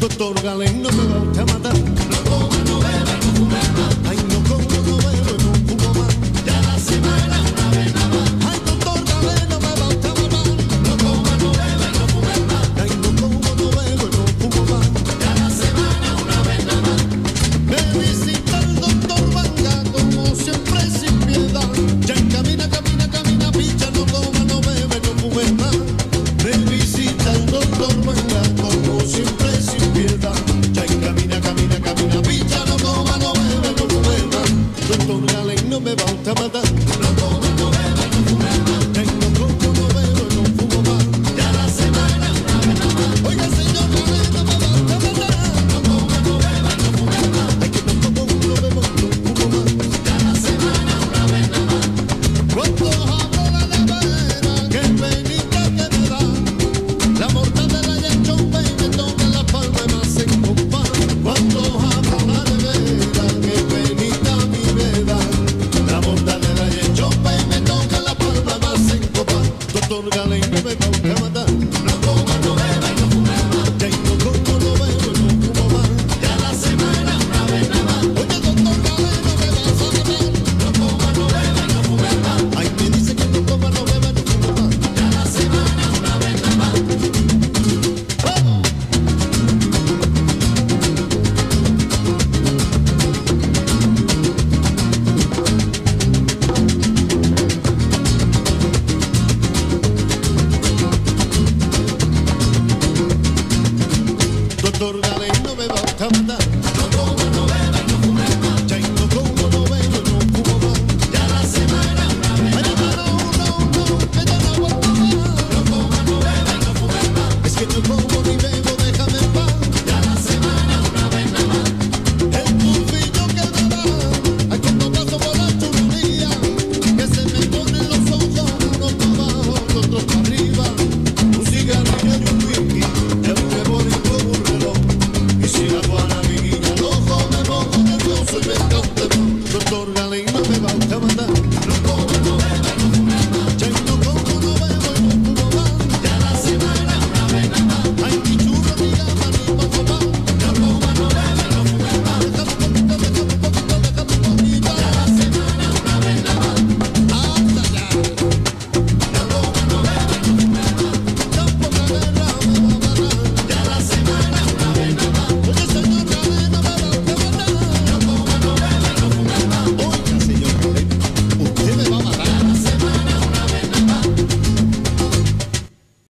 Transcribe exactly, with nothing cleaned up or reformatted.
Doctor Galén, no me va usted a matar. No coma, no beba, no fume más. Ay, no como, no bebo, no fumo más. Ya la semana una vez nada más. Ay, doctor Galén, no me va usted a matar. No coma, no beba, no fume más. Ay, no como, no bebo, no fumo más. Ya la semana una vez nada más. Me visita el doctor Vanga como siempre sin piedad. Ya camina, camina, camina, picha, no coma, no bebe, no fume más. Me visita el doctor Vanga como siempre sin piedad. Ya camina, camina, camina, picha, no coma, no bebe, no fume más. Doctor Galén, no me va usted a matar. No coma, no bebe, no fume más. Ay, no como, no bebo, no fumo más. Ya la semana una vez nada más. Oiga, señor Galén, no me va usted a matar. No coma, no beba, no fume más. Ay, que no como, no bebo, no fumo más. Ya la semana una vez nada más. Cuando abro la nevera, qué penita que me da. La mortadela y el chompe y me toca la palma y más en compás. Cuando abro la nevera, qué penita mi vida. La mortadela y el chompe y me toca la palma y más en compás. Doctor Galén, no me va usted a matar. No coma, no beba y no fume más. Ya no como, no bebo y no fumo más. Ya la semana una vez nada más. Oye, doctor Galén, no me vas a matar. No coma, no beba y no fume más. Ay, me dice que no coma, no beba y no fumo más. Ya la semana una vez nada más. ¡Vamos! Doctor Galén, no me va a matar.